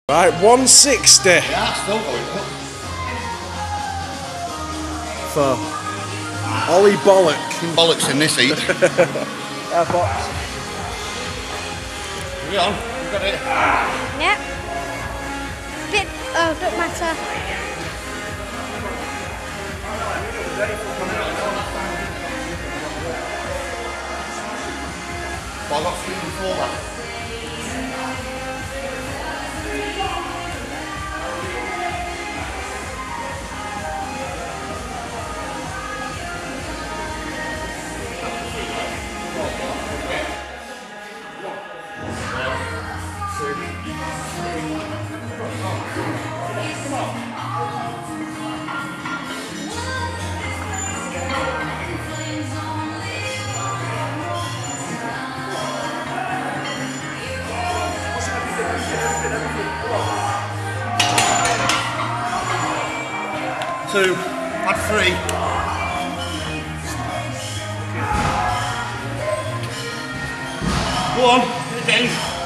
Right, 160 Yeah, still going up. for Ollie Bollock. Bollocks in this heat. Box. Hurry on, you got it. Yep. Bit. Oh, don't matter. Well, I got 3 before that. Two, had 3. Go on, get it down.